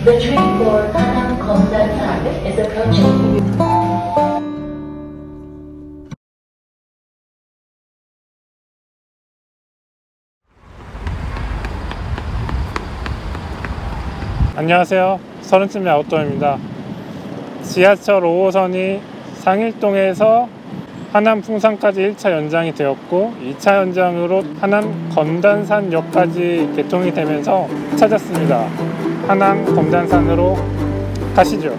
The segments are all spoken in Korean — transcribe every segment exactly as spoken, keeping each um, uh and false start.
The train for Hanam Komdansan is approaching. 안녕하세요. 서른쯤의 아웃도어입니다. 지하철 오 호선이 상일동에서 하남 풍산까지 일 차 연장이 되었고 이 차 연장으로 하남 검단산역까지 개통이 되면서 찾았습니다. 하남 검단산으로 가시죠.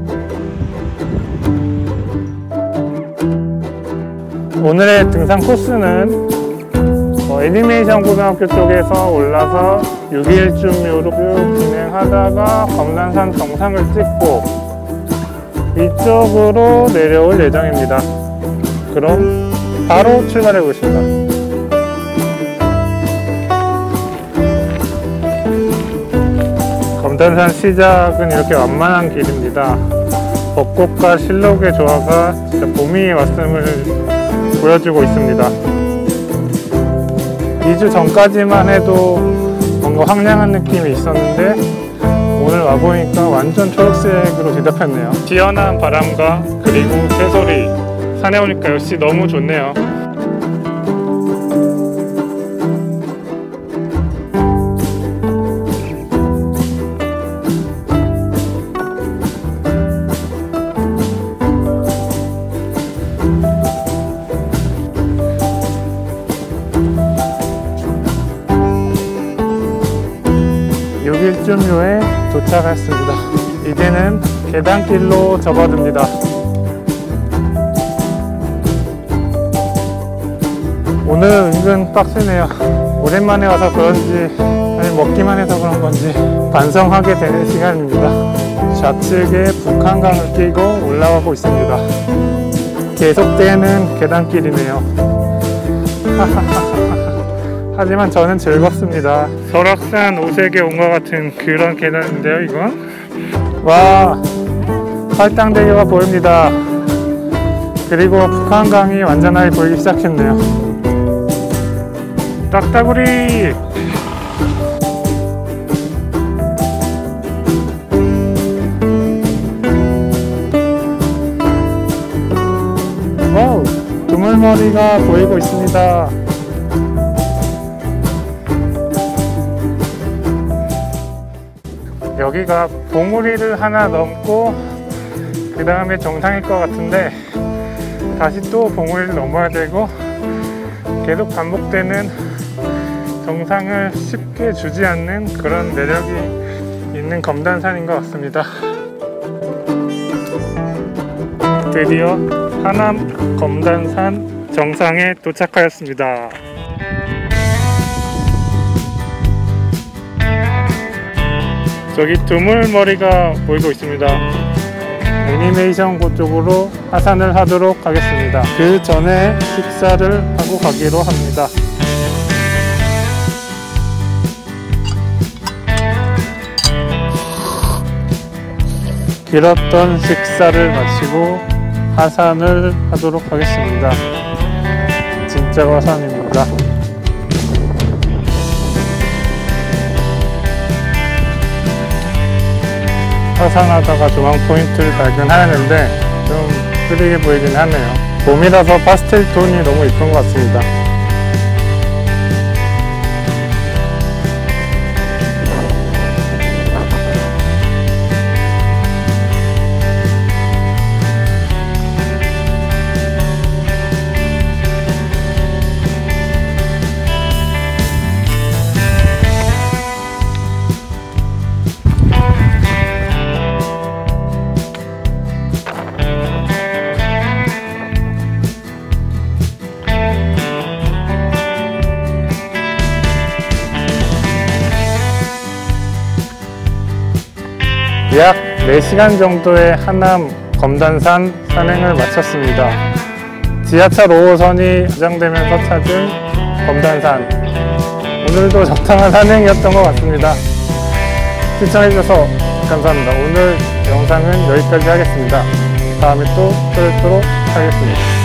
오늘의 등산 코스는 어, 애니메이션 고등학교 쪽에서 올라서 육 일쯤으로 쭉 진행하다가 검단산 정상을 찍고 이쪽으로 내려올 예정입니다. 그럼 바로 출발해 보겠습니다. 검단산 시작은 이렇게 완만한 길입니다. 벚꽃과 실록의 조화가 진짜 봄이 왔음을 보여주고 있습니다. 이 주 전까지만 해도 뭔가 황량한 느낌이 있었는데 오늘 와보니까 완전 초록색으로 뒤덮였네요. 시원한 바람과 그리고 새소리, 산에 오니까 역시 너무 좋네요. 육 일쯤 후에 도착했습니다. 이제는 계단길로 접어듭니다. 오늘은 은근 빡세네요. 오랜만에 와서 그런지 아니 먹기만 해서 그런 건지 반성하게 되는 시간입니다. 좌측에 북한강을 끼고 올라가고 있습니다. 계속되는 계단길이네요. 하지만 저는 즐겁습니다. 설악산 오색에 온 것 같은 그런 계단인데요, 이건. 와, 팔당대교가 보입니다. 그리고 북한강이 완전하게 보이기 시작했네요. 딱따구리! 와우, 두물머리가 보이고 있습니다. 여기가 봉우리를 하나 넘고 그 다음에 정상일 것 같은데 다시 또 봉우리를 넘어야 되고 계속 반복되는 정상을 쉽게 주지 않는 그런 매력이 있는 검단산인 것 같습니다. 드디어 하남 검단산 정상에 도착하였습니다. 저기 두물머리가 보이고 있습니다. 애니메이션 곳 쪽으로 하산을 하도록 하겠습니다. 그 전에 식사를 하고 가기로 합니다. 길었던 식사를 마치고 하산을 하도록 하겠습니다. 진짜 화산입니다. 하산하다가 중앙 포인트를 발견하였는데 좀 흐리게 보이긴 하네요. 봄이라서 파스텔 톤이 너무 이쁜 것 같습니다. 약 네 시간 정도의 하남 검단산 산행을 마쳤습니다. 지하철 오 호선이 개장되면서 찾은 검단산. 오늘도 적당한 산행이었던 것 같습니다. 시청해주셔서 감사합니다. 오늘 영상은 여기까지 하겠습니다. 다음에 또 뵙도록 하겠습니다.